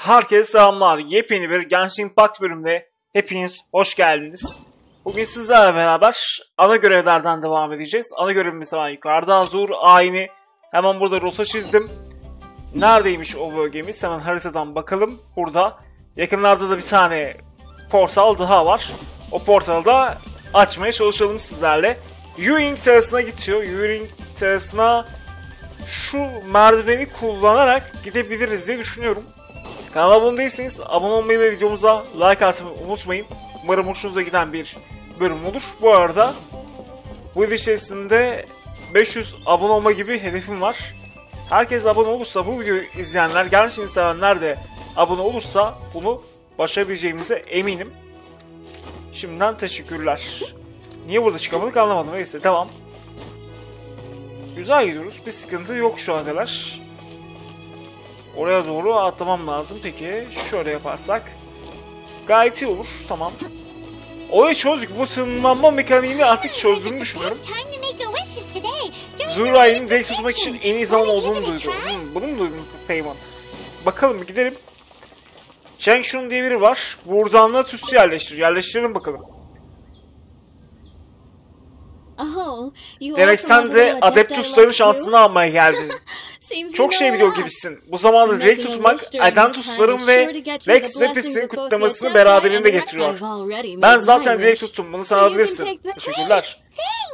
Herkese selamlar. Yepyeni bir Genshin Impact bölümüne hepiniz hoş geldiniz. Bugün sizlerle beraber ana görevlerden devam edeceğiz. Ana görevimiz var yukarıda. Zur ayini. Hemen burada rota çizdim. Neredeymiş o bölgemiz? Hemen haritadan bakalım. Burada. Yakınlarda da bir tane portal daha var. O portalı da açmaya çalışalım sizlerle. Yuing terasına gidiyor. Yuing terasına şu merdiveni kullanarak gidebiliriz diye düşünüyorum. Kanala abone değilseniz abone olmayı ve videomuza like atmayı unutmayın. Umarım hoşunuza giden bir bölüm olur. Bu arada bu yıl içerisinde 500 abone olma gibi hedefim var. Herkes abone olursa, bu videoyu izleyenler, Genshin sevenler de abone olursa bunu başarabileceğimize eminim. Şimdiden teşekkürler. Niye burada çıkamadık anlamadım. Neyse devam. Güzel gidiyoruz. Bir sıkıntı yok şu ana kadar. Oraya doğru atlamam lazım. Peki şöyle yaparsak gayet iyi olur. Tamam. Olayı çözdük. Bu sınırlanma mekaniğini artık çözdüğümü düşünüyorum. Zur ayini direkt tutmak için en iyi zaman olduğunu duydum. Bunu mu duydun Peyman? Bakalım bir gidelim. Changshun diye biri var. Buradan da tütsü yerleştir. Yerleştirelim bakalım. Demek sen de Adeptus'ların şansını almaya geldin. Çok şey biliyor gibisin. Bu zamanda direkt tutmak, Adentus'ların ve Rex Lepis'in kutlamasını beraberinde getiriyor. Ben zaten direkt tuttum. Bunu sana alabilirsin. Teşekkürler.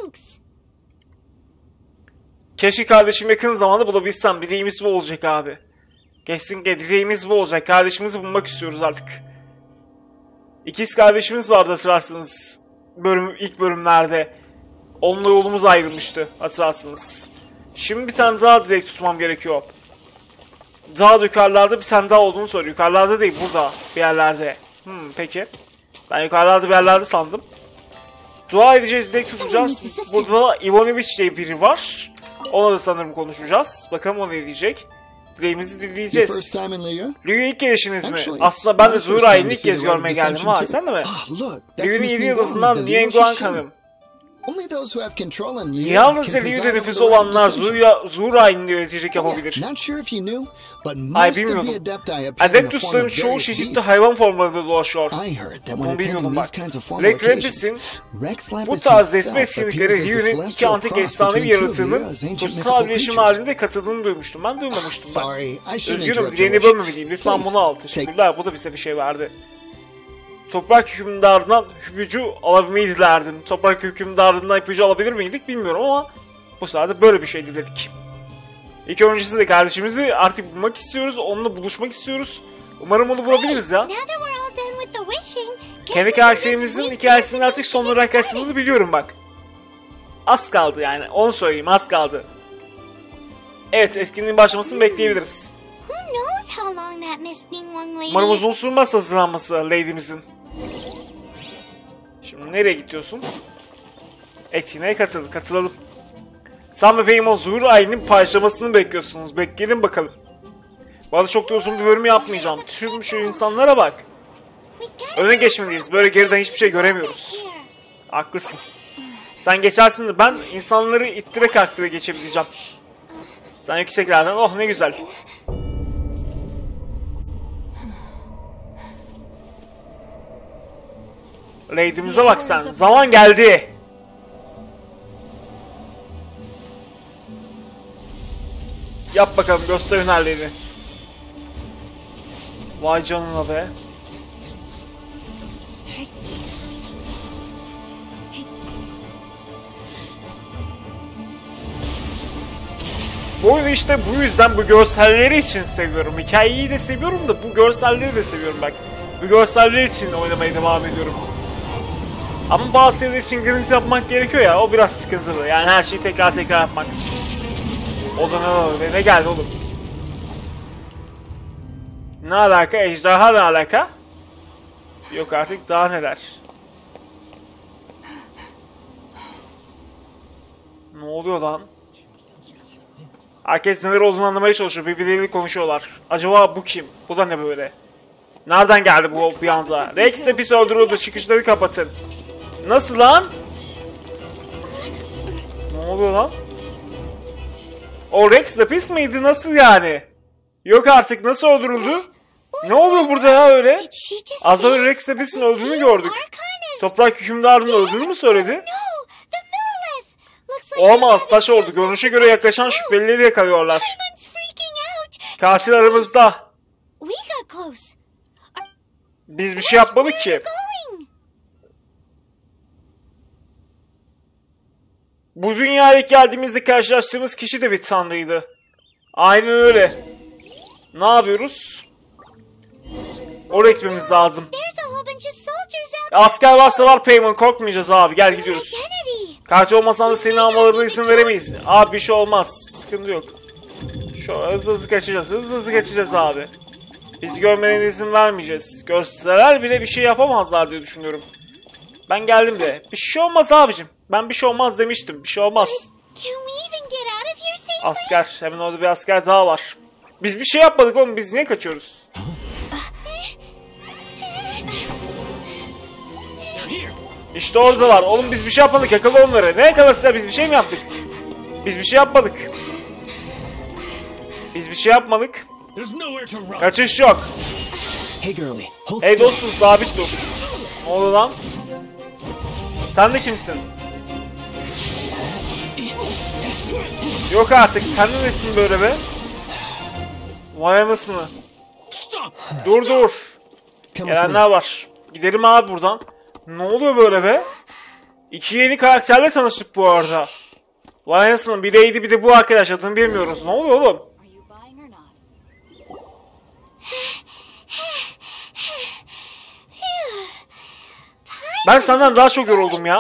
Keşke kardeşim yakın zamanda bulabilsem. Dileğimiz bu olacak abi. Kesinlikle dileğimiz bu olacak. Kardeşimizi bulmak istiyoruz artık. İkiz kardeşimiz vardı hatırlarsınız. İlk bölümlerde. Onunla yolumuz ayrılmıştı hatırlarsınız. Şimdi bir tane daha direkt tutmam gerekiyor. Daha da yukarılarda bir tane daha olduğunu söylüyor. Yukarılarda değil, burada bir yerlerde. Peki. Ben yukarılarda bir yerlerde sandım. Dua edeceğiz, direkt tutacağız. Burada da Ivanovic diye biri var. Ona da sanırım konuşacağız. Bakalım o ne diyecek. Dileğimizi dileyeceğiz. Liu'ya ilk gelişiniz mi? Aslında ben de Zur ayini ilk kez görmeye geldim. Vay sen de mi? Liu'nun 7 yıldızından Nianguan Hanım. Yalnızca Liu'da nüfusu olanlar Zur ayini yönetecek yapabilir. Ay bilmiyordum. Adeptus'ların çoğu çeşitli hayvan formlarında dolaşıyor. Bunu bilmiyordum bak. Rex Lepis'in bu tarz resmi etkinlikleri Liu'nun iki antik efsanevi yaratığının kutsal birleşim halinde katıldığını duymuştum. Ben duymamıştım bak. Üzgünüm, dileğini bölmemeliyim. Lütfen bunu al. Teşekkürler. Bu da bize bir şey verdi. Toprak hükümdarından ipucu alabilmeyi dilerdim. Toprak hükümdarından ipucu alabilir miydik bilmiyorum ama bu sırada böyle bir şey diledik. İlk öncesinde kardeşimizi artık bulmak istiyoruz. Onunla buluşmak istiyoruz. Umarım onu bulabiliriz ya. Kendi karakterimizin hikayesinin artık sonuna yaklaştığımızı biliyorum bak. Az kaldı yani. Onu söyleyeyim, az kaldı. Evet, etkinliğin başlamasını bekleyebiliriz. Umarım uzun sürmez hazırlanması Lady'mizin. Şimdi nereye gidiyorsun? Etkinliğe katılalım. Sen ve Paimon Zur ayinin başlamasını bekliyorsunuz. Bekleyelim bakalım. Bu arada çok da uzun bir bölüm yapmayacağım. Tüm şu insanlara bak. Öne geçmeliyiz. Böyle geriden hiçbir şey göremiyoruz. Haklısın. Sen geçersin de ben insanları ittire kaktıra geçebileceğim. Sen yükseklerden, oh ne güzel. Lady'mize bak sen. Zaman geldi. Yap bakalım, göster hünerlerini. Vay canına be. Bu oyunu işte bu yüzden bu görselleri için seviyorum. Hikayeyi de seviyorum da bu görselleri de seviyorum bak. Bu görseller için oynamaya devam ediyorum. Ama bazı şeyler için grind yapmak gerekiyor ya, o biraz sıkıntılı. Yani her şeyi tekrar yapmak. O da ne geldi oğlum? Ne alaka? Ejderha ne alaka? Yok artık, daha neler? Ne oluyor lan? Herkes neler olduğunu anlamaya çalışıyor. Birbirleriyle konuşuyorlar. Acaba bu kim? Bu da ne böyle? Nereden geldi bu bir anda? Rex Lepis öldürüldü. Çıkışları kapatın. Nasıl lan? Ne oluyor lan? O Rex Lapis miydi? Nasıl yani? Yok artık, nasıl öldürüldü? Ne oluyor burada ya öyle? Az önce Rex Abyss'in öldüğünü gördük. Toprak hükümdarının öldüğünü mü söyledi? Olamaz, taş ordu. Görünüşe göre yaklaşan şüphelileri yakalıyorlar. Katil aramızda. Biz bir şey yapmadık ki. Bu dünyaya ilk geldiğimizde karşılaştığımız kişi de bir tanrıydı. Aynen öyle. Ne yapıyoruz? Oraya gitmemiz lazım. Asker varsa var Payman, korkmayacağız abi, gel gidiyoruz. Katil olmasan da senin almalarına izin veremeyiz. Abi bir şey olmaz, sıkıntı yok. Şu hızlı kaçacağız, hızlı kaçacağız abi. Bizi görmelerine izin vermeyeceğiz. Görseler bile bir şey yapamazlar diye düşünüyorum. Ben geldim de. Bir şey olmaz abicim. Ben bir şey olmaz demiştim. Bir şey olmaz. Asker. Hemen orada bir asker daha var. Biz bir şey yapmadık oğlum. Biz niye kaçıyoruz? İşte orada var. Oğlum biz bir şey yapmadık. Yakala onları. Ne yakalasın ya? Biz bir şey mi yaptık? Biz bir şey yapmadık. Biz bir şey yapmadık. Kaçış yok. Hey dostum, sabit dur. Ne oldu lan? Sen de kimsin? Yok artık, sen de nesin böyle be? Vay anasını. Dur. Gelenler var. Gidelim abi buradan. Ne oluyor böyle be? İki yeni karakterle tanıştık bu arada. Vay anasını, bir Lady bir de bu arkadaş, adını bilmiyoruz. Ne oluyor oğlum? Ben senden daha çok yoruldum ya.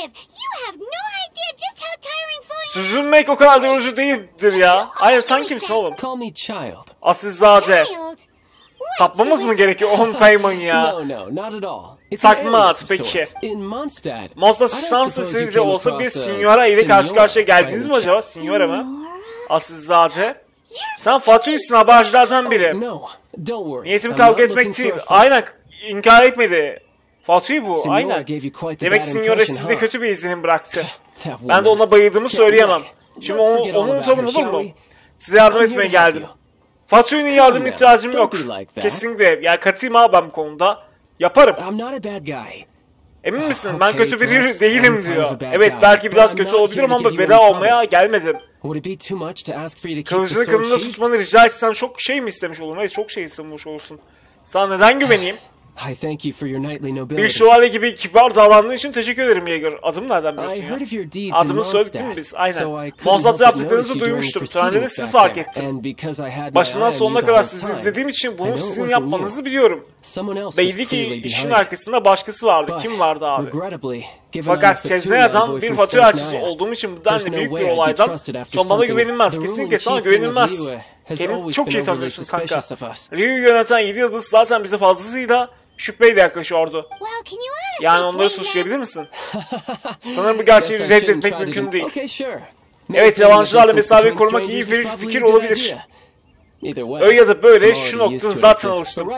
Süzülmek o kadar yorucu değildir ya. Aynen, sen kimsin oğlum? Asilzade. Tapmamız mı gerekiyor 10 Payman ya? Takma at peki. Mondstadt şanslı sivri olsa bir Signora ile karşı karşıya geldiniz mi acaba? Signora mı? Asilzade. Sen Fatih'sin, habercilerden biri. Niyetim kavga etmek değil. Aynen, inkar etmedi. Fatih bu, aynen. Demek Signora sizde kötü bir izlenim bıraktı. Ben de ona bayıldığımı söyleyemem. Şimdi onu unutalım, olur mu? Size yardım etmeye geldim. Fatih'in yardım ihtiyacım yok. Kesinlikle. Yani katıyım abi ben bu konuda. Yaparım. Emin misin? Ben kötü biri değilim diyor. Evet, belki biraz kötü olabilirim ama bela olmaya gelmedim. Kılıcını kılında tutmanı rica etsem çok şey mi istemiş olurum? Evet, çok şey istemiş olursun. Sana neden güveneyim? Bir şövalye gibi kibar davrandığın için teşekkür ederim Yeager. Adımı nereden biliyorsun ya? Adımı söyledik değil mi biz? Aynen. Mondstadt'ta yaptıklarınızı duymuştum. Törende de sizi fark ettim. Başından sonuna kadar sizi izlediğim için bunu sizin yapmanızı biliyorum. Belli ki işin arkasında başkası vardı. Kim vardı abi? Fakat Çezneya'dan bir Fatih elçisi olduğum için bu denli büyük bir olaydan son bana güvenilmez. Kesinlikle sana güvenilmez. Kendini çok iyi tanıyorsun kanka. Ryu'yu yöneten 7 yıldız zaten bize fazlasıyla şüpheyle yaklaşıyordu. Yani onları suçlayabilir misin? Sanırım bu gerçeği reddetmek mümkün değil. Evet, yabancılarla mesafeyi korumak iyi bir fikir olabilir. Öyle ya da böyle şu noktada zaten alıştım.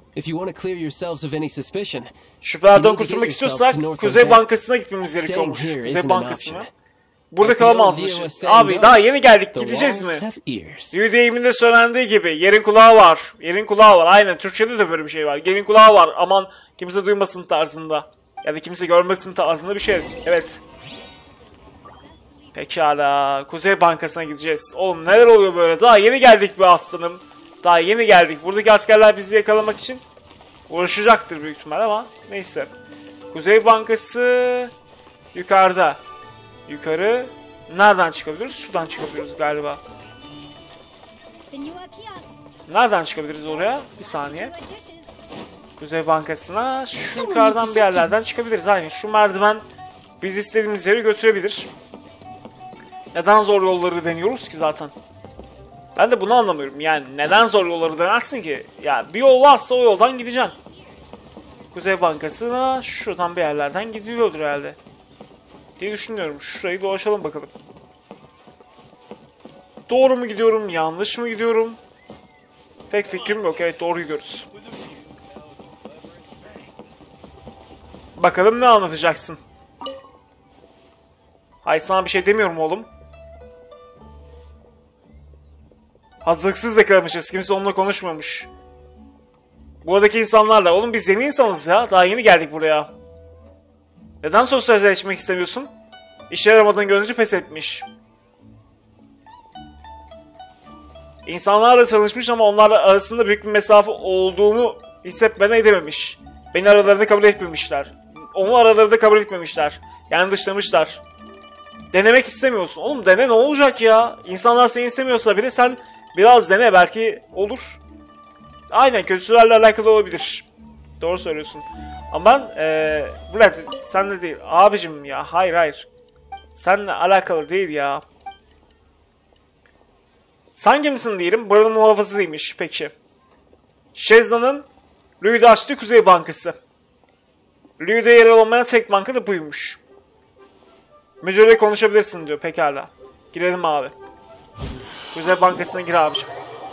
Şüphelerden kurtulmak istiyorsak Kuzey Bankası'na gitmemiz gerekiyormuş. Kuzey Bankası'na. Burada kalamazmışız. Abi daha yeni geldik, gideceğiz mi? Ryu deyiminde söylendiği gibi yerin kulağı var. Yerin kulağı var. Aynen, Türkçe'de de böyle bir şey var. Yerin kulağı var. Aman kimse duymasın tarzında. Ya da kimse görmesin tarzında bir şey. Evet. Pekala. Kuzey Bankası'na gideceğiz. Oğlum neler oluyor böyle? Daha yeni geldik be aslanım. Daha yeni geldik. Buradaki askerler bizi yakalamak için uğraşacaktır büyük ihtimal ama neyse. Kuzey Bankası yukarıda. Yukarı. Nereden çıkabiliriz? Şuradan çıkabiliriz galiba. Nereden çıkabiliriz oraya? Bir saniye. Kuzey Bankası'na şu yukarıdan bir yerlerden çıkabiliriz. Aynen, şu merdiven biz istediğimiz yere götürebilir. Neden zor yolları deniyoruz ki zaten? Ben de bunu anlamıyorum. Yani neden zor yolları denersin ki? Ya bir yol varsa o yoldan gideceksin. Kuzey Bankası'na şuradan bir yerlerden gidiliyordur herhalde diye düşünüyorum. Şurayı dolaşalım bakalım. Doğru mu gidiyorum? Yanlış mı gidiyorum? Pek fikrim yok. Evet, doğru gidiyoruz. Bakalım ne anlatacaksın? Hayır, sana bir şey demiyorum oğlum. Hazırlıksız yakalamışız. Kimse onunla konuşmamış. Buradaki insanlarla. Oğlum biz yeni insanız ya. Daha yeni geldik buraya. Neden sosyalleşmek istemiyorsun? İşe yaramadığını görünce pes etmiş. İnsanlarla tanışmış ama onlarla arasında büyük bir mesafe olduğunu hissetmeden edememiş. Beni aralarında kabul etmemişler. Onu aralarında kabul etmemişler. Yani dışlamışlar. Denemek istemiyorsun. Oğlum dene, ne olacak ya? İnsanlar seni istemiyorsa bile sen biraz dene, belki olur. Aynen, kötülerle alakalı olabilir. Doğru söylüyorsun. Ama ben Vlad sen de değil. Abicim ya, hayır. Seninle alakalı değil ya. Sen kimsin diyelim? Buranın muhafızıymış peki. Şezna'nın Louis'de açtığı Kuzey Bankası. Louis'de yer olmayan tek banka da buymuş. Müdürle konuşabilirsin diyor, pekala. Girelim abi. Kuzey Bankası'na gir abiciğim.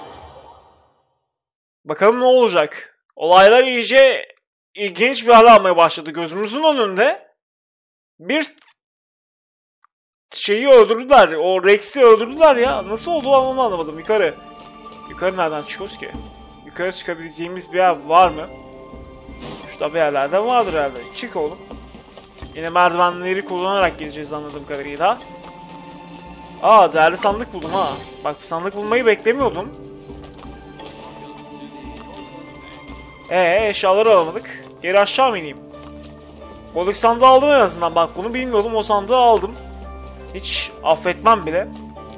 Bakalım ne olacak? Olaylar iyice ilginç bir hal almaya başladı. Gözümüzün önünde bir şeyi öldürdüler. O Rex'i öldürdüler ya. Nasıl oldu onu anlamadım. Yukarı nereden çıkıyoruz ki? Yukarı çıkabileceğimiz bir yer var mı? Şurada bir yerlerden vardır herhalde. Çık oğlum. Yine merdivenleri kullanarak gideceğiz anladığım kadarıyla. Aa, değerli sandık buldum ha. Bak, sandık bulmayı beklemiyordum. Eşyaları alamadık. Geri aşağı mı ineyim? Balık sandığı aldım en azından. Bak, bunu bilmiyordum. O sandığı aldım. Hiç affetmem bile.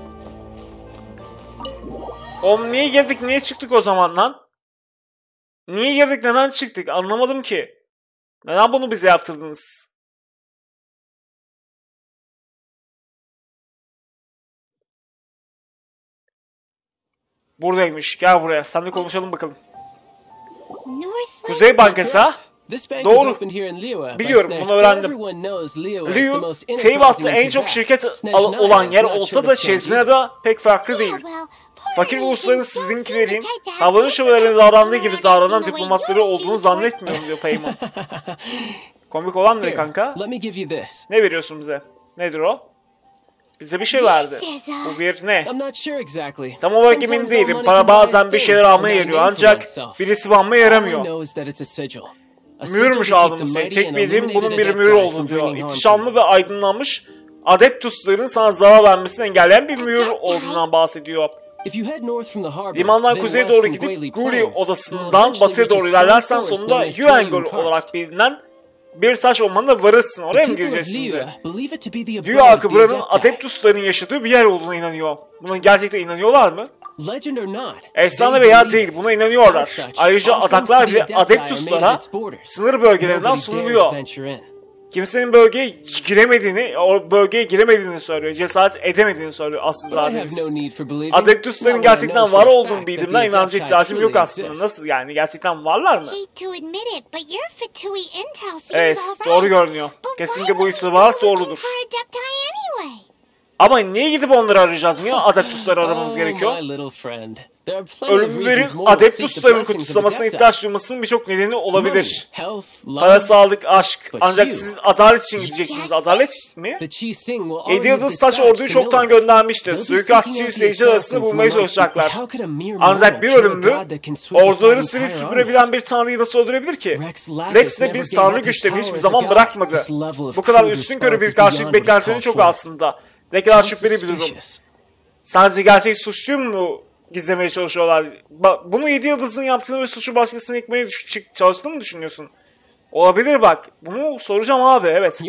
Oğlum niye girdik, niye çıktık o zaman lan? Niye girdik, neden çıktık? Anlamadım ki. Neden bunu bize yaptırdınız? Buradaymış. Gel buraya. Seninle konuşalım bakalım. Kuzey Bankası ha? Doğru. Biliyorum, bunu öğrendim. Liu, Teyvat'ta en çok şirket olan yer olsa da Şezna'da pek farklı değil. Fakir ulusların sizinkilerin havanın şövalyelerine davrandığı gibi davranan diplomatları olduğunu zannetmiyorum diyor Paimon. Komik olan ne kanka? Ne veriyorsun bize? Nedir o? Bize bir şey verdi. Bu bir ne? Tam olarak emin değilim. Para bazen bir şeyler almaya yarıyor ancak birisi almaya yaramıyor. Mühürmüş aldığımız şey. Tek bildiğim bunun bir mühür olduğunu diyor. İhtişamlı ve aydınlanmış Adeptusların sana zarar vermesini engelleyen bir mühür olduğundan bahsediyor. Limandan kuzeye doğru gidip Guri odasından batıya doğru ilerlersen sonunda Yuengol olarak bilinen bir taş ormanına varırsın. Oraya mı gireceğiz şimdi? Dünya halkı buranın Adeptusların yaşadığı bir yer olduğuna inanıyor. Buna gerçekten inanıyorlar mı? Efsane veya değil, buna inanıyorlar. Ayrıca ataklar bile Adeptuslara sınır bölgelerinden sunuluyor. Kimsenin bölgeye giremediğini, o bölgeye giremediğini söylüyor. Cesaret edemediğini söylüyor Aslzademiz. Adeptusların gerçekten var olduğunu bildiğimden inancı ihtiyacım yok aslında. Nasıl yani? Gerçekten varlar mı? Evet, doğru görünüyor. Kesinlikle bu istihbarat doğrudur. Ama niye gidip onları arayacağız? Niye Adeptusları aramamız gerekiyor? Ölümlerin Adeptusların kutsamasına ihtiyaç duymasının birçok nedeni olabilir. Para, sağlık, aşk. Ancak siz adalet için gideceksiniz. Adalet mi? 7 Yıldız Taş orduyu çoktan göndermiştir. Suikastçı seyirciler arasında bulmaya çalışacaklar. Ancak bir ölümlü orduları silip süpürebilen bir tanrıyı nasıl öldürebilir ki? Rex de biz tanrı güçlerini hiçbir zaman bırakmadı. Bu kadar üstünkörü bir karşılık beklentilerinin çok altında. Ne kadar şüpheli bir durum. Sadece gerçek suçluyu mu gizlemeye çalışıyorlar? Bunu 7 Yıldız'ın yaptığını ve suçu başkasına yıkmaya çalıştığını mı düşünüyorsun? Olabilir bak. Bunu soracağım abi, evet.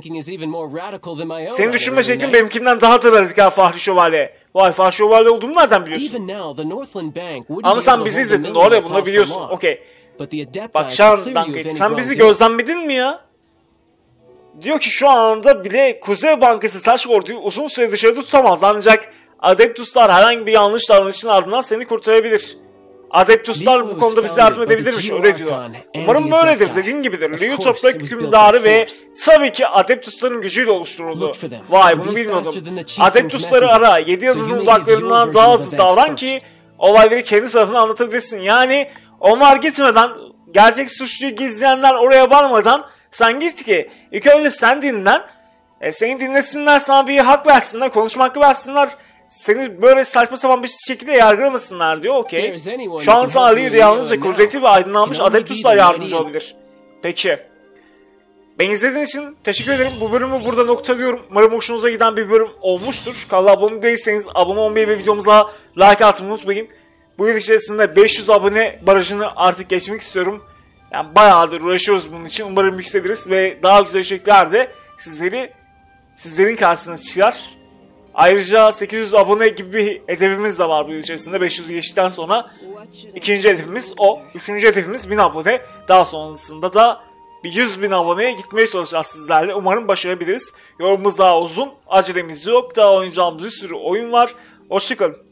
Senin düşünme şeklin benimkinden daha da radikal Fahri Şövalye. Vay, Fahri Şövalye olduğumu nereden biliyorsun? Ama sen bizi izledin, doğru ya, bunu biliyorsun. Okey. Bak sen bizi gözlemledin mi ya? Diyor ki şu anda bile Kuzey Bankası Taş Ordu'yu uzun süre dışarıda tutamaz. Ancak Adeptuslar herhangi bir yanlış davranışın ardından seni kurtarabilir. Adeptuslar bu konuda bize yardım edebilirmiş, öyle diyor. Umarım böyledir, dediğin gibidir. Liu toprak hükümdarı ve tabii ki Adeptusların gücüyle oluşturuldu. Vay, bunu bilmiyordum. Adeptusları ara, 7 Yıldız'ın uzaklarından daha hızlı davran ki olayları kendi tarafına anlatabilirsin. Yani onlar gitmeden, gerçek suçluyu gizleyenler oraya varmadan sen git ki ilk önce sen dinlen. Seni dinlesinler, sana bir hak versinler, konuşma hakkı versinler. seni böyle saçma sapan bir şekilde yargılamasınlar diyor. Okey. Şu an sana değil yalnızca kudretli ve aydınlanmış Adeptus'lar yardımcı olabilir. Peki. Beni izlediğiniz için teşekkür ederim. Bu bölümü burada noktalıyorum. Umarım hoşunuza giden bir bölüm olmuştur. Kanala abone değilseniz abone olmayı ve videomuza like atmayı unutmayın. Bu yıl içerisinde 500 abone barajını artık geçmek istiyorum. Yani bayağıdır uğraşıyoruz bunun için. Umarım yükseliriz ve daha güzel şekillerde sizlerin karşısına çıkar. Ayrıca 800 abone gibi bir hedefimiz de var bu yıl içerisinde. 500 geçtikten sonra ikinci hedefimiz o. Üçüncü hedefimiz 1000 abone. Daha sonrasında da bir 100.000 aboneye gitmeye çalışacağız sizlerle. Umarım başarabiliriz. Yorumumuz daha uzun. Acelemiz yok. Daha oynayacağımız bir sürü oyun var. Hoşçakalın.